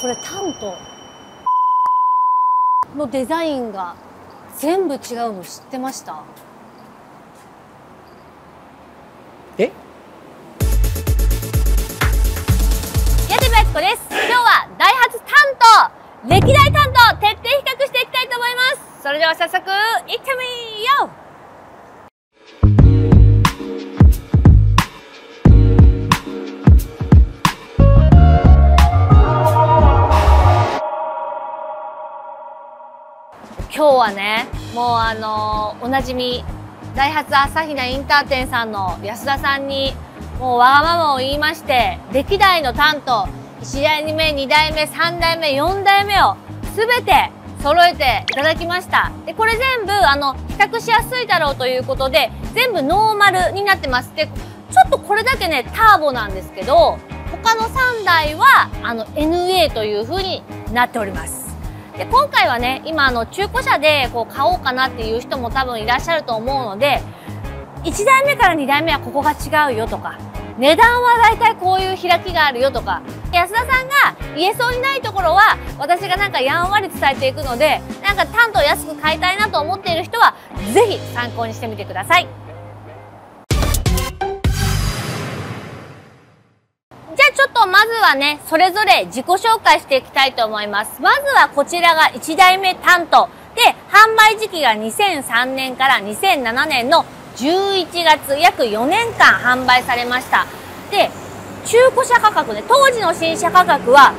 これタントのデザインが全部違うの知ってました？ え？ 矢部悦子です。今日はダイハツタント、歴代タント徹底比較していきたいと思います。それでは早速行ってみよう。今日はね、もうおなじみダイハツ朝比奈インター店さんの安田さんにもうわがままを言いまして、歴代のタント1代目、2代目、3代目、4代目を全て揃えていただきました。で、これ全部比較しやすいだろうということで全部ノーマルになってます。で、ちょっとこれだけねターボなんですけど、他の3台はNA という風になっております。で、今回はね、今中古車でこう買おうかなっていう人も多分いらっしゃると思うので、1台目から2台目はここが違うよとか、値段はだいたいこういう開きがあるよとか、安田さんが言えそうにないところは私がなんかやんわり伝えていくので、なんかタントを安く買いたいなと思っている人はぜひ参考にしてみてください。じゃあちょっとまずはね、それぞれ自己紹介していきたいと思います。まずはこちらが1台目タントで、販売時期が2003年から2007年の11月、約4年間販売されました。で、中古車価格ね、当時の新車価格は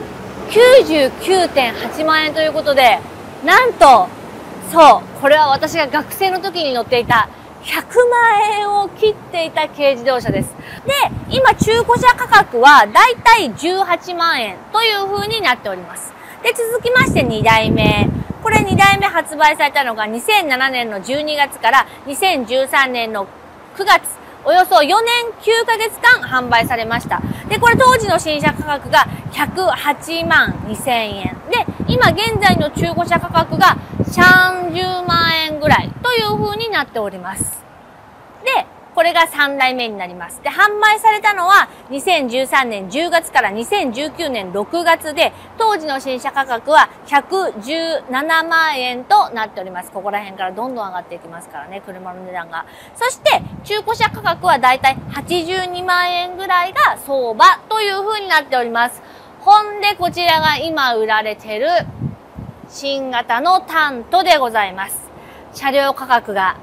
99.8 万円ということで、なんと、そう、これは私が学生の時に乗っていた100万円を切っていた軽自動車です。で、今中古車価格はだいたい18万円という風になっております。で、続きまして2台目。これ2台目発売されたのが2007年の12月から2013年の9月。およそ4年9ヶ月間販売されました。で、これ当時の新車価格が108万2000円。で、今現在の中古車価格が30万円ぐらいという風になっております。で、これが3台目になります。で、販売されたのは2013年10月から2019年6月で、当時の新車価格は117万円となっております。ここら辺からどんどん上がっていきますからね、車の値段が。そして、中古車価格はだいたい82万円ぐらいが相場という風になっております。ほんで、こちらが今売られてる新型のタントでございます。車両価格が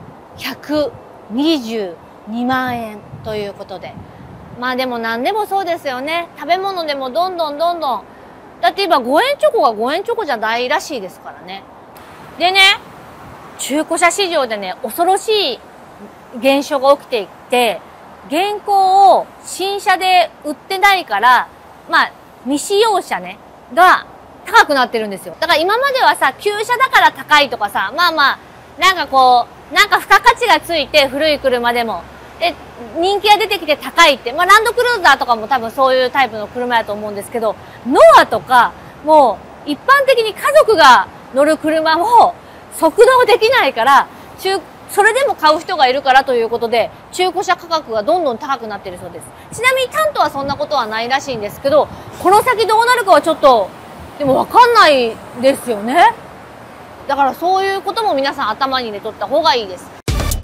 122万円ということで。まあでも何でもそうですよね。食べ物でもどんどん。だって今5円チョコが5円チョコじゃないらしいですからね。でね、中古車市場でね、恐ろしい現象が起きていて、現行を新車で売ってないから、まあ未使用車ね、が高くなってるんですよ。だから今まではさ、旧車だから高いとかさ、まあ、なんかこう、なんか付加価値がついて古い車でも。で、人気が出てきて高いって。まあ、ランドクルーザーとかも多分そういうタイプの車やと思うんですけど、ノアとか、もう、一般的に家族が乗る車も、速度できないから、それでも買う人がいるからということで、中古車価格がどんどん高くなっているそうです。ちなみにタントはそんなことはないらしいんですけど、この先どうなるかはちょっと、でもわかんないですよね。だからそういうことも皆さん頭に入れとった方がいいです。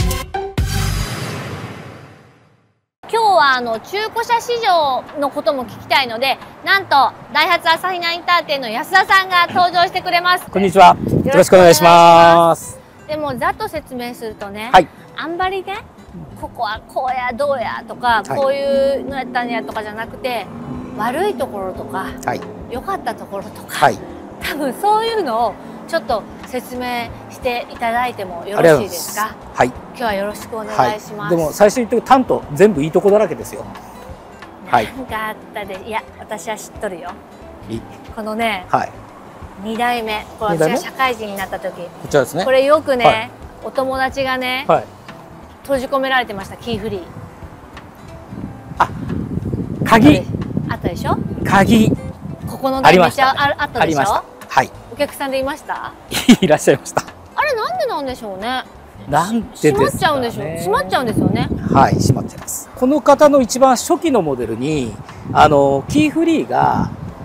今日は中古車市場のことも聞きたいので、なんとダイハツ朝比奈インター店の安田さんが登場してくれます。 こんにちは。よろしくお願いします。 でもざっと説明するとね、 はい、 あんまりね、ここはこうやどうやとか、こういうのやったんやとかじゃなくて、悪いところとか、良かったところとか、多分そういうのをちょっと説明していただいてもよろしいですか？はい。今日はよろしくお願いします。 でも最初に言ってタント全部いいとこだらけですよ。 はい。なんかあったで、いや私は知っとるよ。このね、2代目、これ私が社会人になった時、こちらですね。これよくね、お友達がね、閉じ込められてました。キーフリー。あ、鍵。あったでしょ？鍵。ここのね、めっちゃあったでしょ？はい。お客さんでいました？ いらっしゃいました。 あれなんでなんでしょうね。 なんでですかね。 閉まっちゃうんでしょう。閉まっちゃうんですよね。 はい、閉まっちゃいます。この方の一番初期のモデルにキーフリーが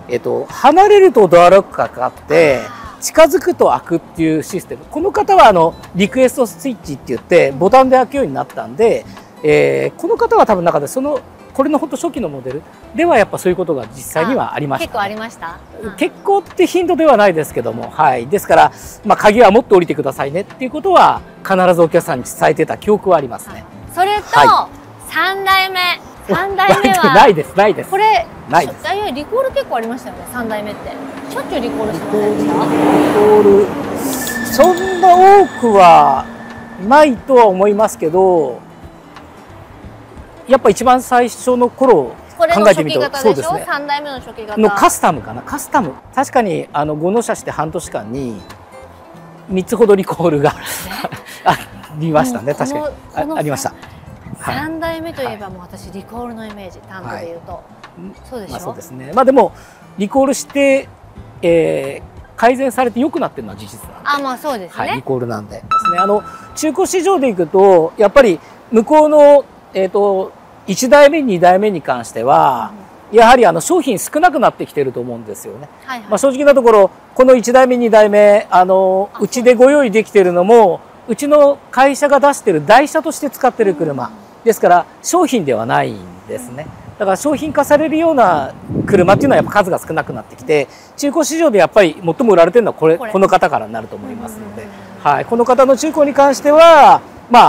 離れるとドアロックがかかって近づくと開くっていうシステム。この方はリクエストスイッチって言ってボタンで開くようになったんで、この方は多分中でこれの本当初期のモデルではやっぱそういうことが実際にはありました、ね。 結構ありました。 結構って頻度ではないですけども、はい。ですから、鍵は持って降りてくださいねっていうことは必ずお客さんに伝えてた記憶はありますね。 それと、3代目。3代目はないです、ないです。 これ、 ないです。 リコール結構ありましたよね、3代目って。しょっちゅうリコールしてませんでした？ リコール、そんな多くはないとは思いますけど、やっぱ一番最初の頃考えてみると、 そうですね。3代目の初期型のカスタムかな、カスタム。確かに5納車して半年間に3つほどリコールがありましたね。確かにありました。 3代目といえばもう私リコールのイメージ、単語で言うと、そうでしょ。 そうですね。でもリコールして、改善されて良くなってるのは事実なんで。 そうですね。 リコールなんでですね。中古市場でいくとやっぱり向こうの1代目2代目に関しては、やはり商品少なくなってきてると思うんですよね。正直なところこの1代目2代目うちでご用意できてるのもうちの会社が出してる台車として使ってる車ですから商品ではないんですね。だから商品化されるような車っていうのはやっぱ数が少なくなってきて、中古市場でやっぱり最も売られてるのはこの方からになると思いますので、この方の中古に関しては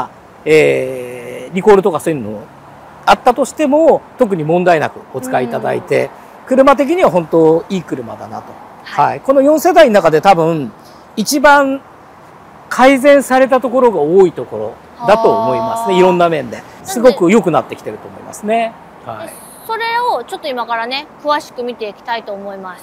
リコールとかそういうのあったとしても特に問題なくお使いいただいて、車的には本当いい車だなと。この4世代の中で多分一番改善されたところが多いところだと思いますね。いろんな面ですごく良くなってきてると思いますね。 それをちょっと今からね詳しく見ていきたいと思います。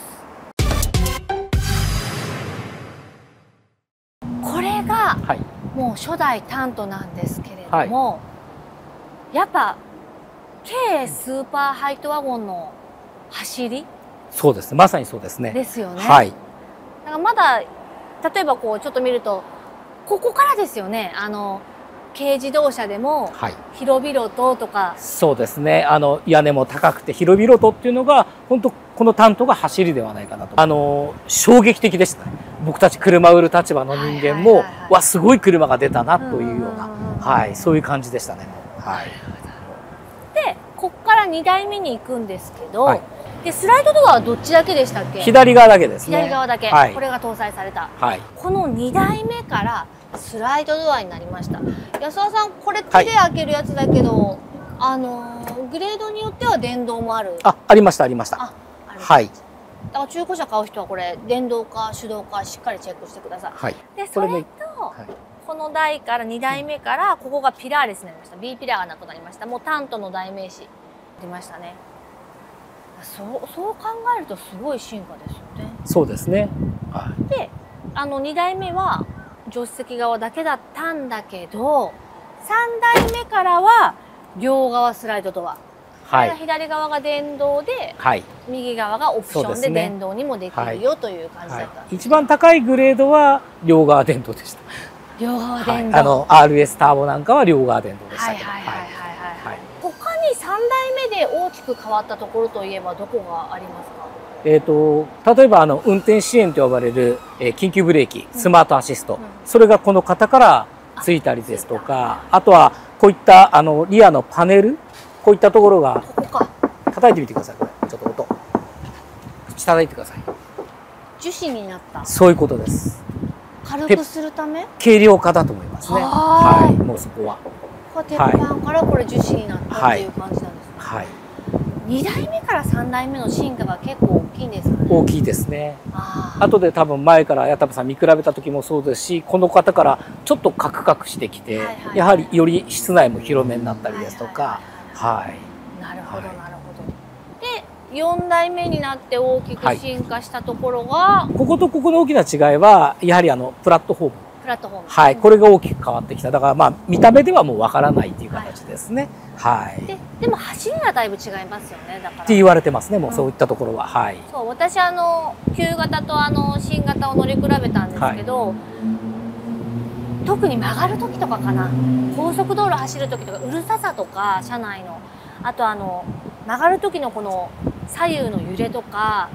これがもう初代タントなんですけれども、やっぱ軽スーパーハイトワゴンの走り、 そうですね、まさにそうですね。 ですよね。 はい。 だからまだ例えばこうちょっと見るとここからですよね。軽自動車でも広々ととか、 そうですね。屋根も高くて広々とっていうのが本当このタントが走りではないかなと。衝撃的でしたね。僕たち車売る立場の人間もわすごい車が出たなというような、そういう感じでしたね。 でここから2台目に行くんですけど、でスライドドアはどっちだけでしたっけ？ 左側だけですね。 左側だけ、これが搭載された。この2台目からスライドドアになりました。安田さん、これ手で開けるやつだけど、グレードによっては電動もある。 ありました、ありました。はい。 だから中古車買う人はこれ電動か手動かしっかりチェックしてください。でそれと、この台から2台目からここがピラーレスになりました。B ピラーがなくなりました。もうタントの代名詞出ましたね。そう考えるとすごい進化ですよね。 そうですね。 で2台目は助手席側だけだったんだけど、3台目からは両側スライドドア、左側が電動で、右側がオプションで電動にもできるよという感じだったんです。 一番高いグレードは両側電動でした。 両側電動。 RS ターボなんかは両側電動でしたけど。 他に3台目で大きく変わったところといえばどこがありますか？ 例えば運転支援と呼ばれる、緊急ブレーキ、スマートアシスト、それがこの方からついたりですとか、あとはこういったリアのパネル、こういったところが叩いてみてください。これちょっと音叩いてください。 樹脂になった。 そういうことです。 軽くするため？ 軽量化だと思いますね。もうそこは。 鉄板からこれ樹脂になったっていう感じなんですね。2代目から3代目の進化が結構大きいんですかね？大きいですね。後で多分前から矢田部さん見比べた時もそうですし、この方からちょっとカクカクしてきて、やはりより室内も広めになったりですとか。 なるほどなるほど。で4代目になって大きく進化したところが、 こことここの大きな違いはやはりプラットフォーム。これが大きく変わってきた。だから見た目ではもうわからないっていう形ですね。 でも走りはだいぶ違いますよね。だからって言われてますね。もうそういったところは。 そう私旧型と新型を乗り比べたんですけど、特に曲がる時とかかな、高速道路走る時とかうるささとか車内の、あと曲がる時のこの左右の揺れとか、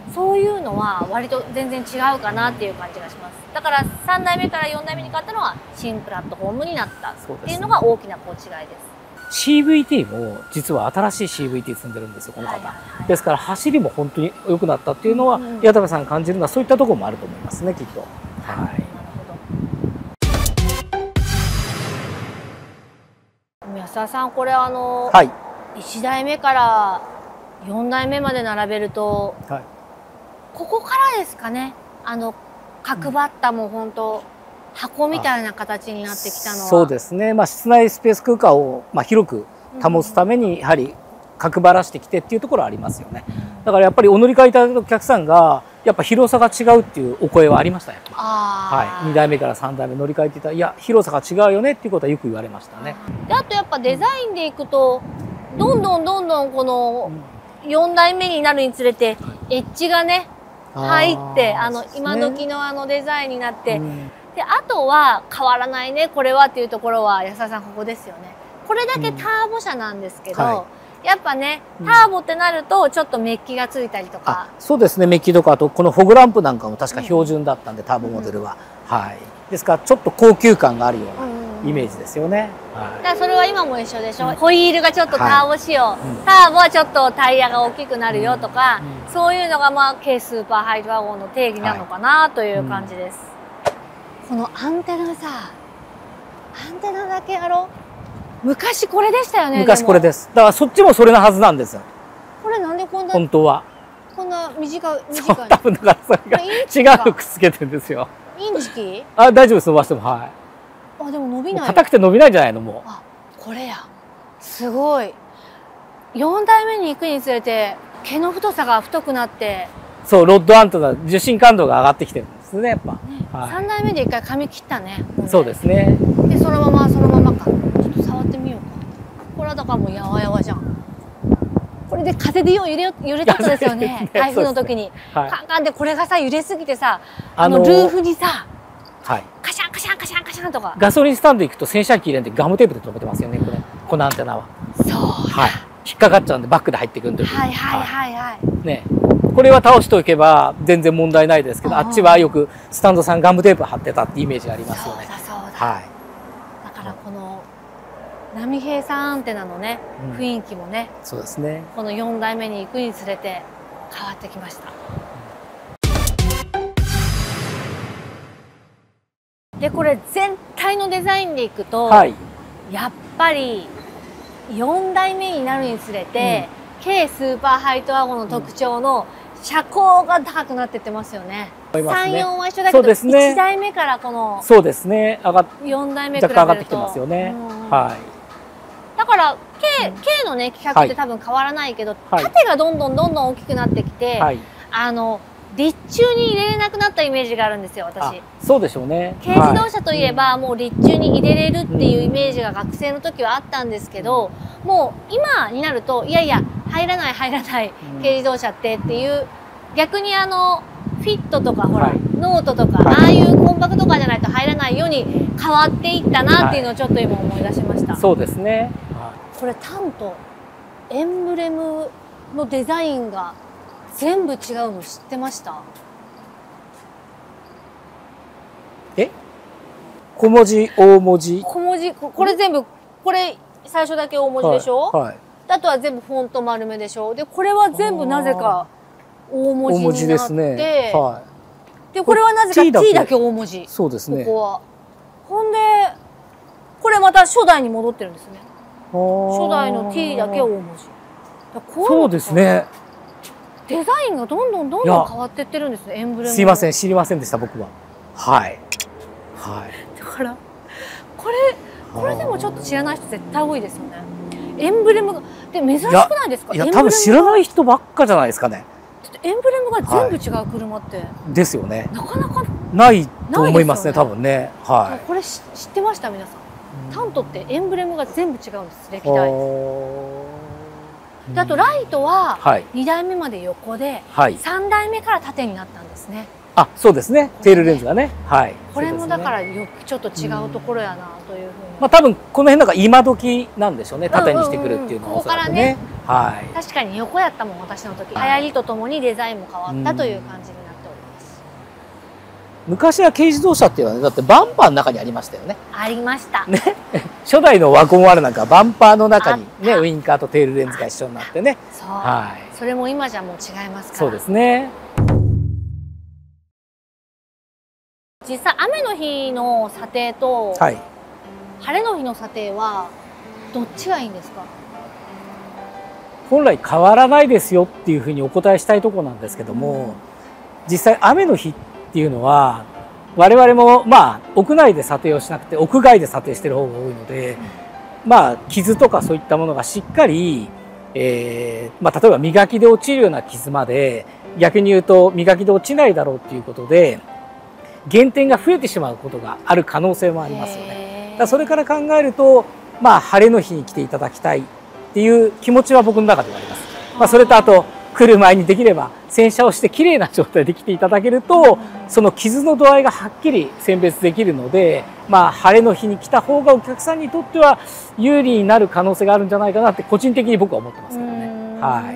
そういうのは割と全然違うかなっていう感じがします。だから3代目から4代目に変わったのは新プラットフォームになったっていうのが大きなこう違いです。 CVT も実は新しい CVT 積んでるんですよ、この方。ですから走りも本当に良くなったっていうのは、矢田部さん感じるのはそういったところもあると思いますね、きっと。はい。 安田さん、これはい、1代目から4代目まで並べると、はい、ここからですかね、角張ったもう本当箱みたいな形になってきたのは。 そうですね、室内スペース空間を広く保つためにやはり角張らしてきてっていうところはありますよね。だからやっぱりお乗り換えいただいたお客さんがやっぱ広さが違うっていうお声はありましたよ。はい、2代目から3代目乗り換えていたら、いや広さが違うよねっていうことはよく言われましたね。 であとやっぱデザインでいくと、どんどんこの4代目になるにつれてエッジがね入って今時のデザインになって、であとは変わらないねこれはっていうところは安田さんここですよね。これだけターボ車なんですけど、やっぱねターボってなるとちょっとメッキがついたりとか、 そうですね、メッキとか、あとこのフォグランプなんかも確か標準だったんで、ターボモデルは。はい、ですからちょっと高級感があるようなイメージですよね。 だからそれは今も一緒でしょ。ホイールがちょっとターボ仕様、ターボはちょっとタイヤが大きくなるよとか、そういうのが軽スーパーハイドワゴンの定義なのかなという感じです。このアンテナさ、アンテナだけやろう。昔これでしたよね。 昔これです。だからそっちもそれのはずなんですよ。 これなんでこんな本当はこんな短い多分だからそれが違うのくっつけてるんですよ。 インチキ？ 大丈夫です、伸ばしても。はい。 でも伸びない。 硬くて伸びないんじゃないのもう。 これや。すごい。4代目に行くにつれて毛の太さが太くなって。 そう、ロッドアンテナ受信感度が上がってきてるんですね、やっぱ。 3代目で一回髪切ったね。 そうですね。 でそのままか。ちょっと触ってみようか。これはだからもうやわやわじゃん。これで風で揺れたんですよね。台風の時に。カンカンでこれがさ揺れすぎてさ、ルーフにさ、カシャンカシャンカシャンカシャンとか。 ガソリンスタンド行くと洗車機入れてガムテープで留めてますよね、このアンテナは。 そう。 はい。引っかかっちゃうんでバックで入ってくるんで。ね。これは倒しておけば全然問題ないですけど、あっちはよくスタンドさんガムテープ貼ってたってイメージがありますよね。はい。 だからこの波平さんアンテナのね、雰囲気もね、 そうですね。 この4代目に行くにつれて変わってきました。でこれ全体のデザインでいくと、やっぱり4代目になるにつれて、軽スーパーハイトワゴンの特徴の車高が高くなってってますよね。3、4は一緒だけど、1代目からこの4代目比べると若干上がってきてますよね。はい。 だから軽のね規格って多分変わらないけど、縦がどんどん大きくなってきて、立中に入れれなくなったイメージがあるんですよ、私。 そうでしょうね。 軽自動車といえば、もう立中に入れれるっていうイメージが学生の時はあったんですけど、もう今になるといやいや入らない軽自動車っていう、逆にフィットとかほら、ノートとか、ああいうコンパクトカーじゃないと入らないように変わっていったなっていうのをちょっと今思い出しました。 そうですね。 これタンとエンブレムのデザインが全部違うの知ってました？ 小文字、大文字。 小文字、これ全部、これ最初だけ大文字でしょ？あとは全部フォント丸めでしょ？で、これは全部なぜか大文字になって、で、これはなぜか T だけ大文字。 そうですね。 ここは。ほんで、これまた初代に戻ってるんですね。初代の T だけ大文字。 そうですね。 デザインがどんどん変わっていってるんですね、エンブレム。 すいません、知りませんでした、僕は。はい。 だから、これでもちょっと知らない人絶対多いですよね。エンブレムが、で、珍しくないですか？ いや、多分知らない人ばっかじゃないですかね。 エンブレムが全部違う車って。 ですよね。 なかなかないと思いますね、多分ね。 これ知ってました、皆さん。タントってエンブレムが全部違うんです、歴代。であとライトは2代目まで横で、3代目から縦になったんですね。 そうですね。テールレンズがね。 これもだからちょっと違うところやなというふうに。 多分この辺なんか今時なんでしょうね。縦にしてくるっていうのは。 ここからね。 はい。 確かに横やったもん、私の時。流行りとともにデザインも変わったという感じになっております。 昔は軽自動車っていうのはね、だってバンパーの中にありましたよね。 ありました。 ね。初代のワゴン R なんかバンパーの中にね、ウインカーとテールレンズが一緒になってね。 そう。 はい。 それも今じゃもう違いますから。 そうですね。 実際雨の日の査定と、 はい。 晴れの日の査定はどっちがいいんですか？ 本来変わらないですよっていうふうにお答えしたいところなんですけども、実際雨の日っていうのは我々もまあ屋内で査定をしなくて屋外で査定してる方が多いので、まあ傷とかそういったものがしっかり、まあ例えば磨きで落ちるような傷まで、逆に言うと磨きで落ちないだろうっていうことで減点が増えてしまうことがある可能性もありますよね。だからそれから考えると、まあ晴れの日に来ていただきたいっていう気持ちは僕の中ではあります。まあそれとあと来る前にできれば洗車をしてきれいな状態で来ていただけると、その傷の度合いがはっきり選別できるので、まあ晴れの日に来た方がお客さんにとっては有利になる可能性があるんじゃないかなって個人的に僕は思ってますけどね。はい。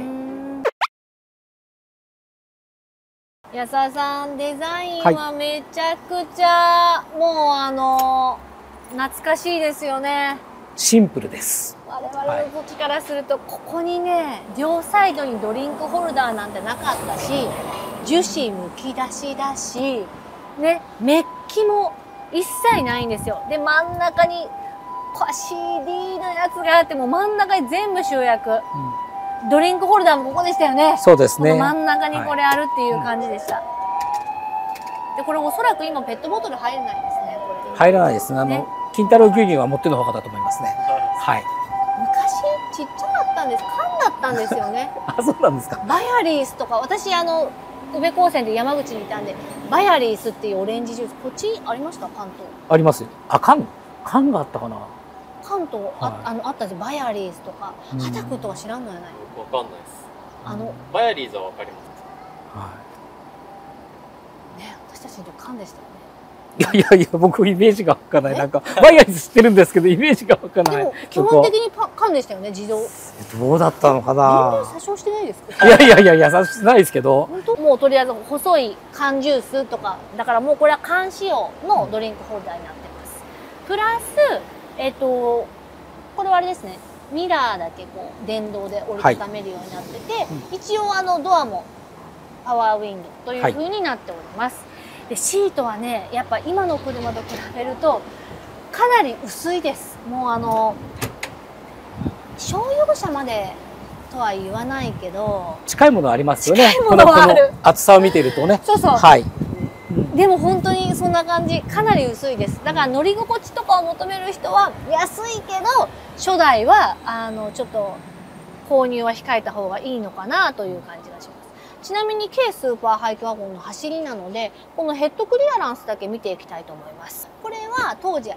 安田さん、デザインはめちゃくちゃ、もう懐かしいですよね。 シンプルです。 我々の時からすると、ここにね、両サイドにドリンクホルダーなんてなかったし、樹脂むき出しだし、ね、メッキも一切ないんですよ。で、真ん中にCD のやつがあって、もう真ん中に全部集約。ドリンクホルダーもここでしたよね。 そうですね。 この真ん中にこれあるっていう感じでした。で、これおそらく今ペットボトル入れないですね。これ入らないですね。金太郎牛乳は持ってのほかだと思いますね。はい。 昔ちっちゃかったんです。缶だったんですよね。 あ、そうなんですか。 バヤリースとか、私宇部高専で山口にいたんで、バヤリースっていうオレンジジュース、こっちありました？関東。 あります。あ、缶があったかな。 関東あったんです。バヤリースとか、ハタクとか知らんのやない。 わかんないです。バヤリーズはわかります。 はい。ね、私たちの時缶でしたよね。 いや僕イメージがわかんない。なんかバイヤリー知ってるんですけどイメージがわかんない。 でも基本的に缶でしたよね、自動。 どうだったのかな。 全然詐称してないですか。 いや詐称してないですけど。 本当もうとりあえず細い缶ジュースとかだからもうこれは缶仕様のドリンクホルダーになってます。プラスこれはあれですね。ミラーだけこう電動で折りたためるようになってて、一応ドアもパワーウィンドウという風になっております。でシートはね、やっぱ今の車と比べるとかなり薄いです。もう商用車までとは言わないけど近いものありますよね。 近いものはある。 この厚さを見ているとね。 そうそう。 はい。 でも本当にそんな感じ、かなり薄いです。だから乗り心地とかを求める人は安いけど初代はちょっと購入は控えた方がいいのかなという感じがします。ちなみに軽スーパーハイトワゴンの走りなので、このヘッドクリアランスだけ見ていきたいと思います。これは当時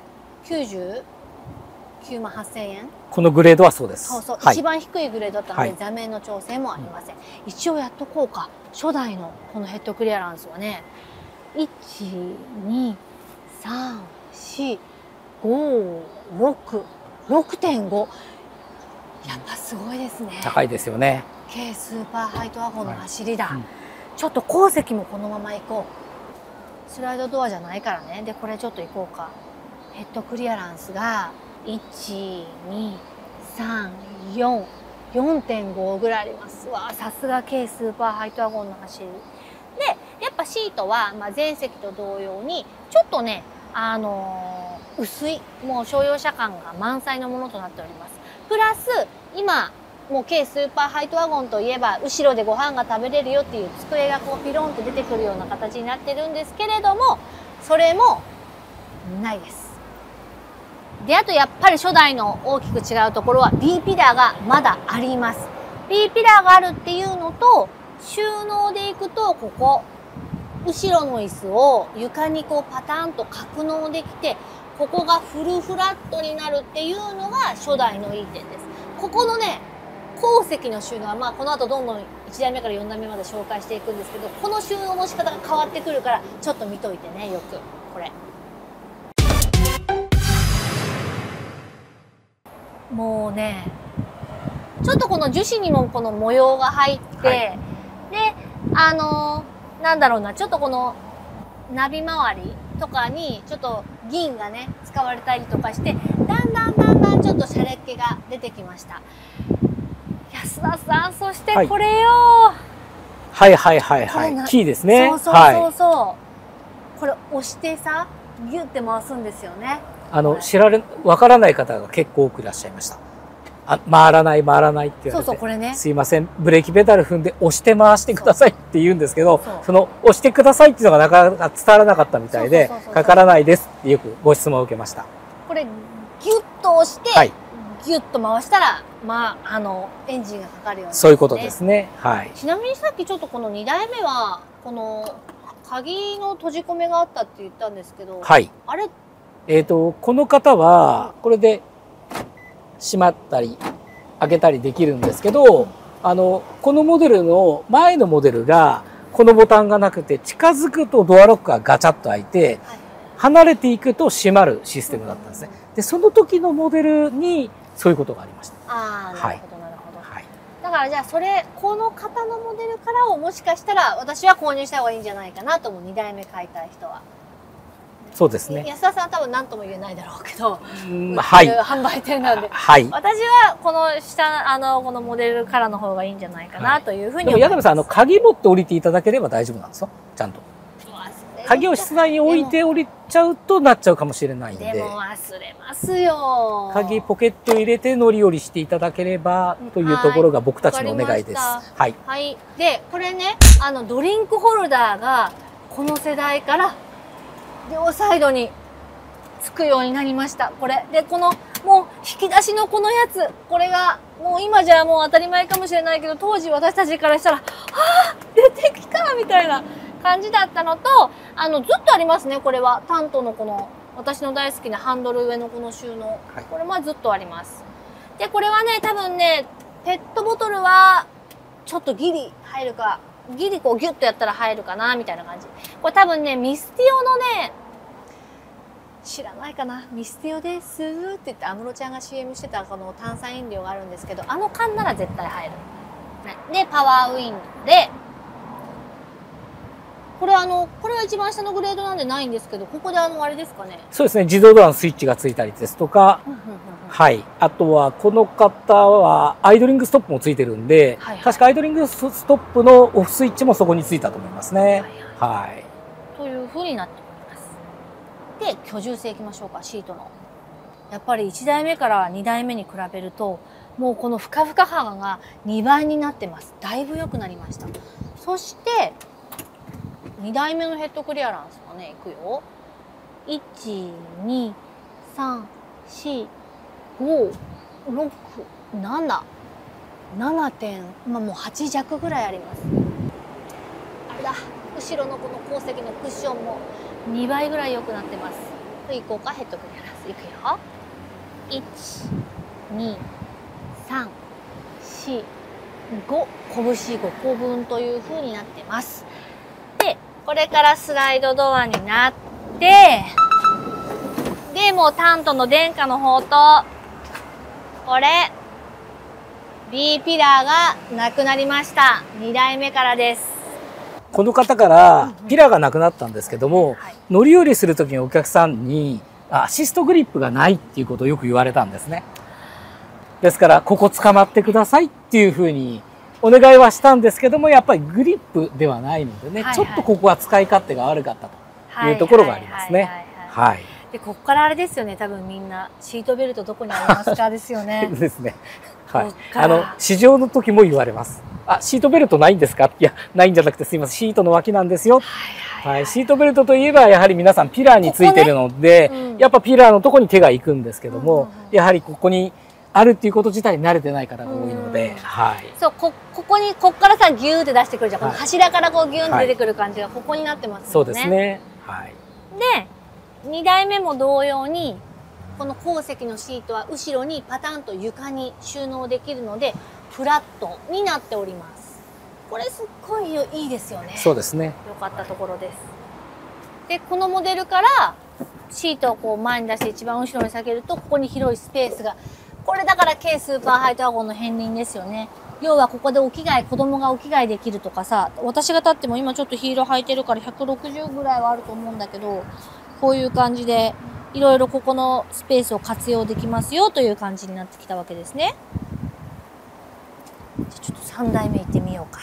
99万8000円。 このグレードはそうです。 そうそう、 はい、 一番低いグレードだったので、座面の調整もありません。一応やっとこうか。初代のこのヘッドクリアランスはね、1、2、3、4、5、6、6.5。やっぱすごいですね。 高いですよね。 軽スーパーハイトワゴンの走りだ。ちょっと後席もこのまま行こう。スライドドアじゃないからね。で、これちょっと行こうか。ヘッドクリアランスが、1、2、3、4、4.5 ぐらいあります。わあ、さすが軽スーパーハイトワゴンの走り。で、やっぱシートは、前席と同様に、ちょっとね、薄い、もう商用車感が満載のものとなっております。プラス、今、もう軽スーパーハイトワゴンといえば、後ろでご飯が食べれるよっていう机がこうピロンって出てくるような形になってるんですけれども、それもないです。で、あとやっぱり初代の大きく違うところは B ピラーがまだあります。B ピラーがあるっていうのと、収納でいくとここ、後ろの椅子を床にこうパタンと格納できて、ここがフルフラットになるっていうのが初代のいい点です。ここのね、後席の収納はこの後どんどん1台目から4台目まで紹介していくんですけど、この収納の仕方が変わってくるからちょっと見といてね、よく。これ。もうね、 ちょっとこの樹脂にもこの模様が入って、 はい、 で、なんだろうな、ちょっとこのナビ周りとかにちょっと銀がね、使われたりとかして、だんだんちょっとシャレっ気が出てきました。安田さん、そしてこれよ、 はい、はいはいはいはい。キーですね。 そうそうそう。はい、これ押してさ、ギュって回すんですよね。 わからない方が結構多くいらっしゃいました。回らないって言われて。 そうそう、これね。 すいません、ブレーキペダル踏んで押して回してくださいって言うんですけど、その押してくださいっていうのがなかなか伝わらなかったみたいで、かからないですってよくご質問を受けました。 これ、ギュッと押して、はい、ギュッと回したら、エンジンがかかるようになるんですね。 そういうことですね。はい。 ちなみにさっきちょっとこの2台目は、この、鍵の閉じ込めがあったって言ったんですけど、 はい。 あれこの方は、これで閉まったり、開けたりできるんですけど、このモデルの前のモデルが、このボタンがなくて、近づくとドアロックがガチャッと開いて、離れていくと閉まるシステムだったんですね。で、その時のモデルにそういうことがありました。 ああ、なるほど、なるほど。はい。だからじゃあ、この方のモデルからをもしかしたら、私は購入した方がいいんじゃないかなと思う、2台目買いたい人は。 そうですね。 安田さんは多分何とも言えないだろうけど、 はい。 販売店なんで。 はい。 私はこのこのモデルからの方がいいんじゃないかなというふうに思います。 矢上さん、鍵持って降りていただければ大丈夫なんですよ。ちゃんと。鍵を室内に置いて降りちゃうとなっちゃうかもしれないんで。 でも忘れますよ。 鍵ポケット入れて乗り降りしていただければというところが僕たちのお願いです。はい。 はい。で、これね、ドリンクホルダーがこの世代から両サイドにつくようになりました。これ。で、もう引き出しのこのやつ、これがもう今じゃもう当たり前かもしれないけど、当時私たちからしたら、出てきたみたいな感じだったのと、ずっとありますね、これは。タントのこの、私の大好きなハンドル上のこの収納。はい、これもずっとあります。で、これはね、多分ね、ペットボトルは、ちょっとギリ入るか、ギリこうギュッとやったら入るかな、みたいな感じ。これ多分ね、ミスティオのね、知らないかな、ミスティオですって言って安室ちゃんが CM してたこの炭酸飲料があるんですけど、あの缶なら絶対入る。で、パワーウィンドウで、これは一番下のグレードなんでないんですけど、ここであれですかね。 そうですね、自動ドアのスイッチがついたりですとか、はい。あとは、この方はアイドリングストップもついてるんで、確かアイドリングストップのオフスイッチもそこについたと思いますね。はい。 という風になっております。で、居住性いきましょうか、シートの。やっぱり1台目から2台目に比べると、もうこのふかふか幅が2倍になってます。だいぶ良くなりました。そして、2台目のヘッドクリアランスもね、いくよ。1、2、3、4、5、6、7。7点、もう8弱ぐらいあります。あれだ、後ろのこの後席のクッションも2倍ぐらい良くなってます。いこうか、ヘッドクリアランス。いくよ。1、2、3、4、5。拳5個分という風になってます。で、これからスライドドアになって、で、もうタントの電化の方と、これ、B ピラーがなくなりました。2台目からです。 この方からピラーがなくなったんですけども、乗り降りするときにお客さんにアシストグリップがないっていうことをよく言われたんですね。ですから、ここ捕まってくださいっていうふうにお願いはしたんですけども、やっぱりグリップではないのでね、ちょっとここは使い勝手が悪かったというところがありますね。はい。 で、ここからあれですよね、多分みんな、シートベルトどこにありますかですよね。 ですね。はい。試乗の時も言われます。シートベルトないんですか？いや、ないんじゃなくてすいません、シートの脇なんですよ。はい。シートベルトといえば、やはり皆さんピラーについてるので、やっぱピラーのとこに手が行くんですけども、やはりここにあるっていうこと自体に慣れてない方が多いので、はい。 そう、こっからさ、ギューって出してくるじゃん。この柱からこうギューって出てくる感じがここになってますもんね。 そうですね。はい。 で、2台目も同様に、この後席のシートは後ろにパタンと床に収納できるので、フラットになっております。これすっごいいいですよね。 そうですね。 よかったところです。で、このモデルからシートをこう前に出して一番後ろに下げると、ここに広いスペースがこれだから軽スーパーハイトワゴンの片鱗ですよね。要はここで屋外、子供が屋外できるとかさ、私が立っても今ちょっとヒール履いてるから160ぐらいはあると思うんだけど、こういう感じでいろいろここのスペースを活用できますよという感じになってきたわけですね。じゃあちょっと3台目行ってみようか。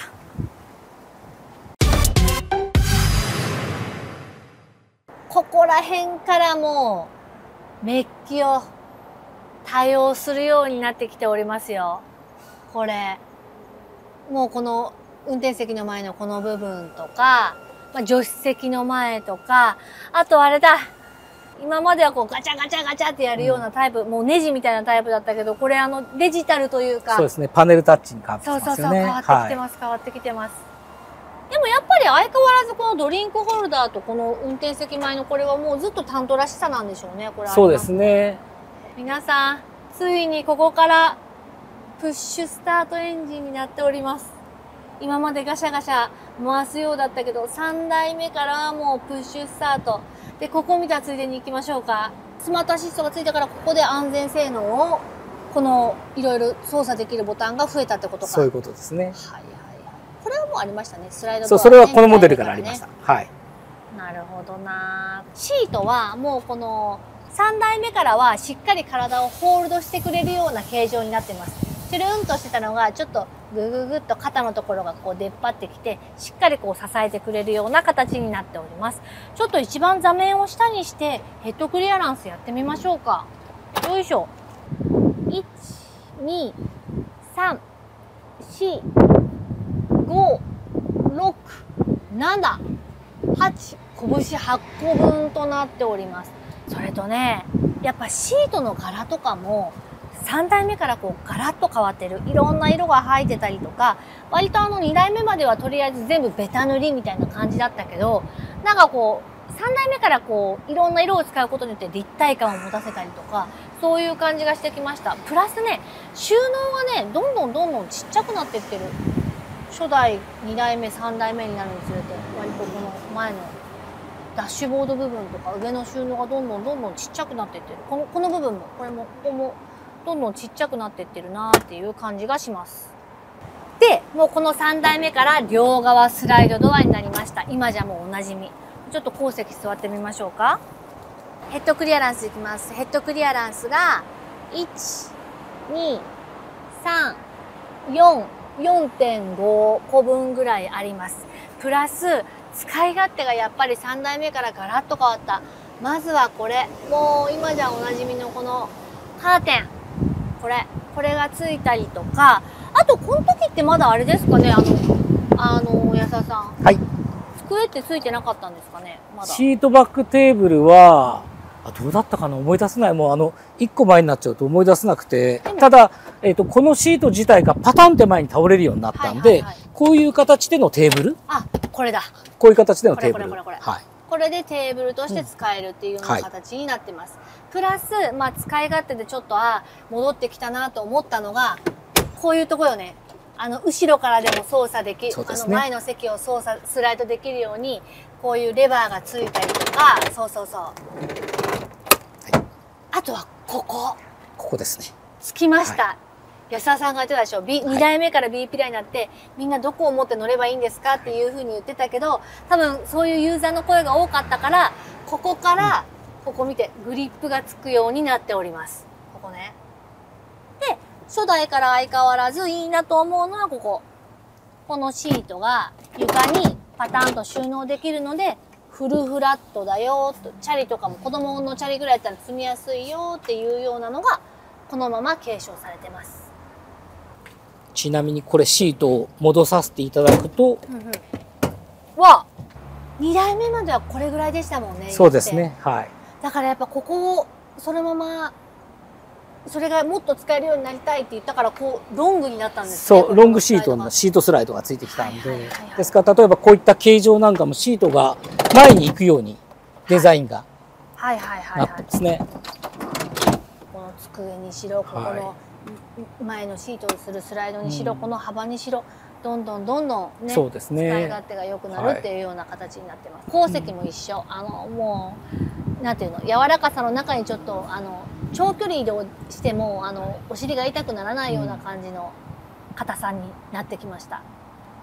ここら辺からもうメッキを多用するようになってきておりますよ。これもうこの運転席の前のこの部分とか、助手席の前とか、あとあれだ、今まではこうガチャガチャガチャってやるようなタイプ、もうネジみたいなタイプだったけど、これデジタルというか、 そうですね、パネルタッチに変わってますよね。 そう変わってきてます、変わってきてます。でもやっぱり相変わらずこのドリンクホルダーとこの運転席前のこれはもうずっとタントらしさなんでしょうね、これ。 そうですね。 皆さん、ついにここからプッシュスタートエンジンになっております。今までガシャガシャ回すようだったけど、3台目からはもうプッシュスタート。で、ここ見たついでに行きましょうか。スマートアシストがついたから、ここで安全性能を、このいろいろ操作できるボタンが増えたってことか。 そういうことですね。はいはいはい。これはもうありましたね、スライドドア、ね。 そう、それはこのモデルからありました。はい。 なるほどな。シートはもうこの3台目からはしっかり体をホールドしてくれるような形状になっています。チュルンとしてたのがちょっとグググッと肩のところがこう出っ張ってきて、しっかりこう支えてくれるような形になっております。ちょっと一番座面を下にしてヘッドクリアランスやってみましょうか。よいしょ。1、2、3、4、5、6、7、8、拳8個分となっております。それとね、やっぱシートの柄とかも3台目からこうガラッと変わってる。いろんな色が入ってたりとか、割と2台目まではとりあえず全部ベタ塗りみたいな感じだったけど、なんかこう3台目からこういろんな色を使うことによって立体感を持たせたりとか、そういう感じがしてきました。プラスね、収納がね、どんどんちっちゃくなってってる。初代、2代目、3代目になるにつれて、割とこの前のダッシュボード部分とか上の収納がどんどんちっちゃくなってってる。この部分も、これも、ここもどんどんちっちゃくなってってるなーっていう感じがします。で、もうこの3代目から両側スライドドアになりました。今じゃもうおなじみ。ちょっと後席座ってみましょうか。ヘッドクリアランスいきます。ヘッドクリアランスが、1、2、3、4、4.5 個分ぐらいあります。プラス、使い勝手がやっぱり3代目からガラッと変わった。まずはこれ。もう今じゃおなじみのこのカーテン。これがついたりとか、あとこの時ってまだあれですかね、安田さん。 はい。 机ってついてなかったんですかね、まだ。 シートバックテーブルは、どうだったかな、思い出せない。もう1個前になっちゃうと思い出せなくて。ただ、このシート自体がパタンって前に倒れるようになったんで、こういう形でのテーブル。 あ、これだ。 こういう形でのテーブル。 はい。これでテーブルとして使えるっていうような形になってます。プラス、使い勝手でちょっと、戻ってきたなと思ったのが、こういうとこよね。後ろからでも操作できる、前の席をスライドできるように、こういうレバーがついたりとか、そう。あとは、ここですね。つきました。安田さんが言ってたでしょ。2台目から B ピラになって、みんなどこを持って乗ればいいんですかっていうふうに言ってたけど、多分そういうユーザーの声が多かったから、ここから、ここ見て、グリップがつくようになっております。ここね。で、初代から相変わらずいいなと思うのはここ。このシートが床にパタンと収納できるので、フルフラットだよと、チャリとかも子供のチャリぐらいだったら積みやすいよっていうようなのが、このまま継承されてます。 ちなみにこれシートを戻させていただくと、 2台目まではこれぐらいでしたもんね。 そうですね。はい。 だからやっぱここをそのままそれがもっと使えるようになりたいって言ったからロングになったんですね。 そう、ロングシートスライドがついてきたんで、ですから例えばこういった形状なんかもシートが前に行くようにデザインがなってますね。 この机にしろ、ここの前のシートをするスライドにしろ、この幅にしろ、どんどんね、 そうですね、 使い勝手が良くなるっていうような形になってます。後席も一緒。もうなんていうの、柔らかさの中にちょっと長距離移動してもお尻が痛くならないような感じの硬さになってきました。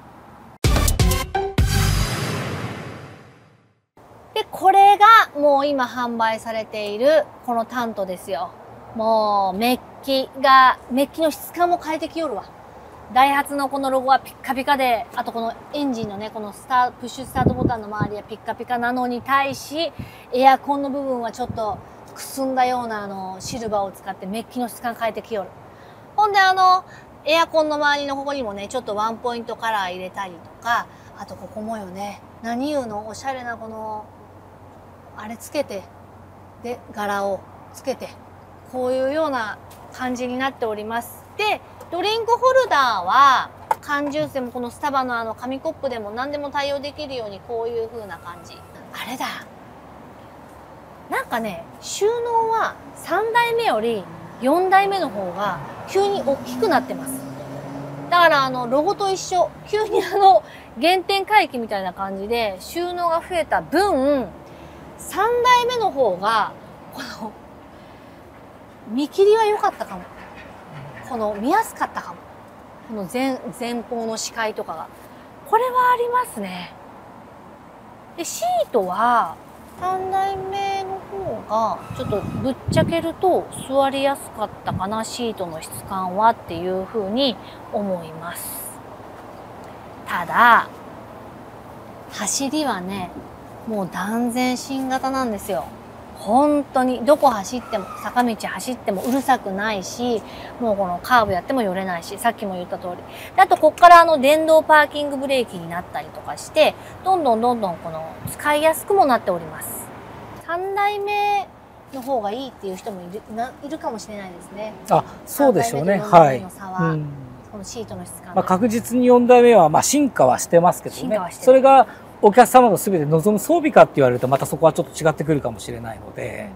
でこれがもう今販売されているこのタントですよ。もうメッキの質感も変えてきよるわ。ダイハツのこのロゴはピッカピカで、あとこのエンジンのね、このプッシュスタートボタンの周りはピッカピカなのに対し、エアコンの部分はちょっとくすんだようなシルバーを使ってメッキの質感変えてきよる。ほんでエアコンの周りのここにもね、ちょっとワンポイントカラー入れたりとか、あとここもよね、何言うの、おしゃれなこの、あれつけて、で、柄をつけて、こういうような感じになっております。で、ドリンクホルダーは、缶ジュースでもこのスタバの紙コップでも何でも対応できるようにこういう風な感じ。あれだ。なんかね、収納は3代目より4代目の方が急に大きくなってます。だからロゴと一緒。急に原点回帰みたいな感じで収納が増えた分、3代目の方が、見切りは良かったかも。見やすかったかも。この前方の視界とかが。これはありますね。で、シートは、3代目の方が、ちょっとぶっちゃけると座りやすかったかな、シートの質感はっていうふうに思います。ただ、走りはね、もう断然新型なんですよ。本当にどこ走っても、坂道走ってもうるさくないし、もうこのカーブやっても寄れないし、さっきも言った通り。であとこっから電動パーキングブレーキになったりとかして、どんどん使いやすくもなっております。3代目の方がいいっていう人もいるかもしれないですね。 あ、そうでしょうね。はい。 このシートの質感。 確実に4代目は進化はしてますけどね。それがお客様の全て望む装備かって言われるとまたそこはちょっと違ってくるかもしれないので、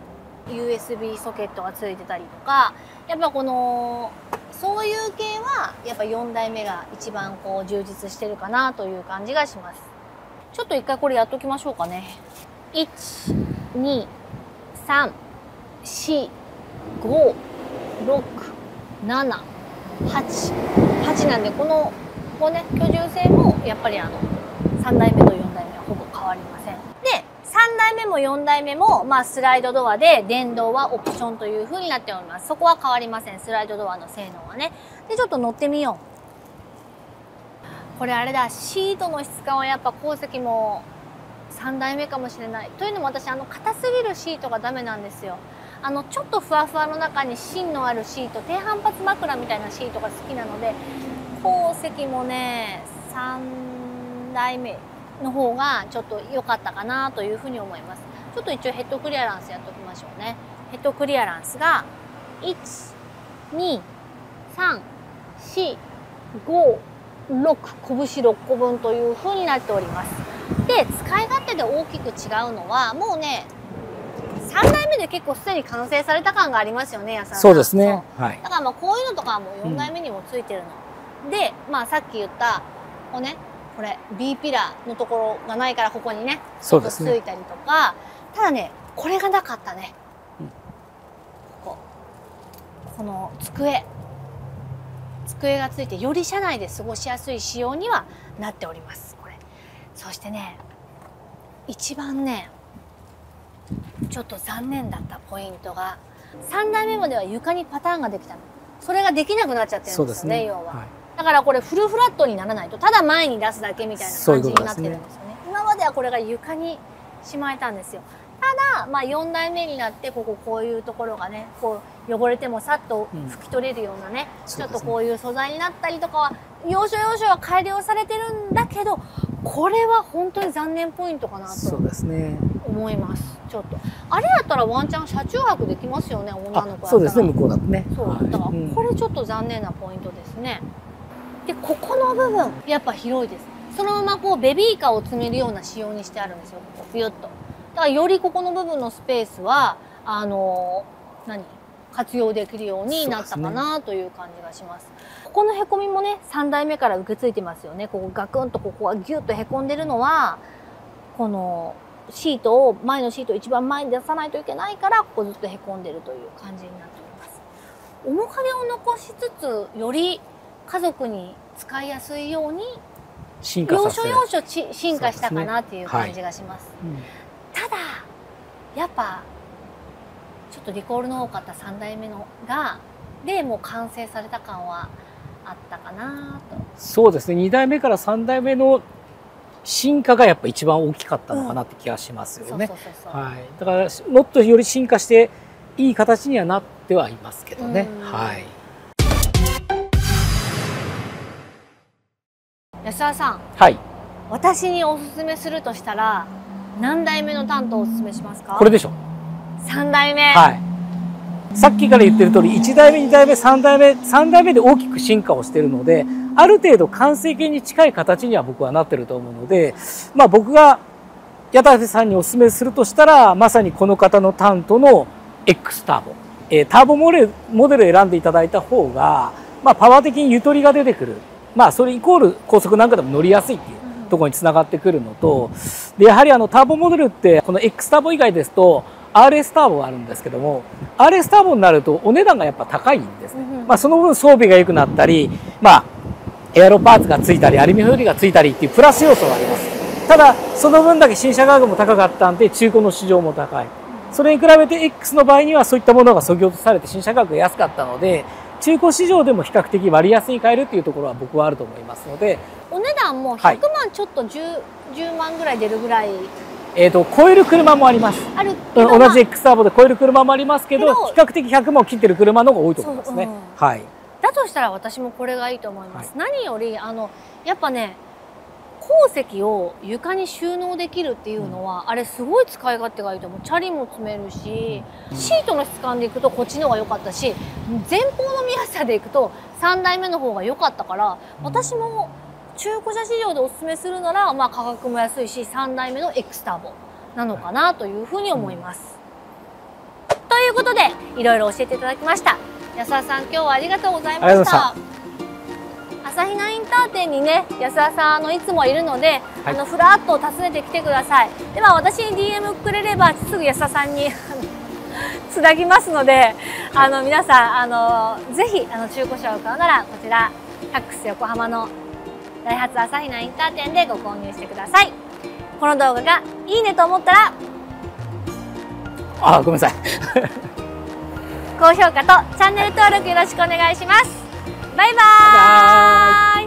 USB ソケットがついてたりとか、やっぱそういう系はやっぱ4代目が一番充実してるかなという感じがします。ちょっと一回これやっときましょうかね。1、2、3、4、5、6、7、8なんでこね、居住性もやっぱり3代目と4代目はほぼ変わりません。で、3代目も4代目も、スライドドアで電動はオプションという風になっております。そこは変わりません。スライドドアの性能はね。で、ちょっと乗ってみよう。これあれだ、シートの質感はやっぱ後席も3代目かもしれない。というのも私、硬すぎるシートがダメなんですよ。ちょっとふわふわの中に芯のあるシート、低反発枕みたいなシートが好きなので、後席もね、3代目の方がちょっと良かったかなというふうに思います。ちょっと一応ヘッドクリアランスやっておきましょうね。ヘッドクリアランスが、1、2、3、4、5、6、拳6個分というふうになっております。で、使い勝手で大きく違うのは、もうね、3代目で結構すでに完成された感がありますよね、安田さん。 そうですね。はい。 だからこういうのとかはもう4代目にもついてるの。で、さっき言った、これ B ピラーのところがないからここにね、 そうですね、 ついたりとか、ただね、これがなかったね。この机がついてより車内で過ごしやすい仕様にはなっております。これ。そしてね、一番ね、ちょっと残念だったポイントが、3代目までは床にパターンができたの。それができなくなっちゃってるんですよね、要は。はい、だからこれフルフラットにならないと、ただ前に出すだけみたいな感じになってるんですよね。今まではこれが床にしまえたんですよ。ただ、4代目になって、こういうところがね、汚れてもさっと拭き取れるようなね、ちょっとこういう素材になったりとかは、要所要所は改良されてるんだけど、これは本当に残念ポイントかなと思います。ちょっと。あれやったらワンチャン車中泊できますよね、女の子だったら。 そうですね、向こうだとね。 そう。だから、これちょっと残念なポイントですね。で、ここの部分、やっぱ広いです。そのままベビーカーを積めるような仕様にしてあるんですよ、ビュッと。だからよりここの部分のスペースは、活用できるようになったかなという感じがします。ここのへこみもね、3代目から受け継いでますよね。ここガクンとここがギュッとへこんでるのは、このシートを、前のシートを一番前に出さないといけないから、ここずっとへこんでるという感じになっております。面影を残しつつ、より家族に使いやすいように、要所要所進化したかなっていう感じがします。ただ、やっぱ、ちょっとリコールの多かった3代目のでもう完成された感はあったかなと。 そうですね、2代目から3代目の進化がやっぱ一番大きかったのかなって気がしますよね。だからもっとより進化していい形にはなってはいますけどね。はい。 安田さん、 はい、 私におすすめするとしたら何代目のタントをおすすめしますか？ これでしょ。 3代目。 はい。さっきから言ってる通り、1代目、2代目、3代目で大きく進化をしているので、ある程度完成形に近い形には僕はなってると思うので、まあ僕が矢立さんにお勧めするとしたら、まさにこの方のタントの X ターボ。ターボモデルを選んでいただいた方が、まあパワー的にゆとりが出てくる。まあそれイコール高速なんかでも乗りやすいっていうところにつながってくるのと、で、やはりターボモデルって、この X ターボ以外ですと、RS ターボがあるんですけども、RS ターボになるとお値段がやっぱ高いんですね。まあその分装備が良くなったり、まあエアロパーツがついたり、アルミホイルがついたりっていうプラス要素があります。ただ、その分だけ新車価格も高かったんで、中古の市場も高い。それに比べて X の場合にはそういったものが削ぎ落とされて新車価格が安かったので、中古市場でも比較的割安に買えるっていうところは僕はあると思いますので。 お値段も100万ちょっと 10万ぐらい出るぐらい。 超える車もあります。同じ X ターボで超える車もありますけど、比較的100万を切ってる車の方が多いと思いますね。はい。 だとしたら私もこれがいいと思います。何より、やっぱね、鉱石を床に収納できるっていうのは、あれすごい使い勝手がいいと思う。チャリも積めるし、シートの質感でいくとこっちの方が良かったし、前方の見やすさでいくと3代目の方が良かったから、私も中古車市場でおすすめするなら、まあ価格も安いし、3代目の X ターボなのかなというふうに思います。ということで、いろいろ教えていただきました。安田さん、今日はありがとうございました。朝比奈インター店にね、安田さんいつもいるので、ふらっと訪ねてきてください。では、私に DM くれれば、すぐ安田さんにつなぎますので、皆さん、ぜひ、中古車を買うなら、こちら、タックス横浜のダイハツ朝比奈インター店でご購入してください。この動画がいいねと思ったら、 ごめんなさい。 高評価とチャンネル登録よろしくお願いします。バイバーイ。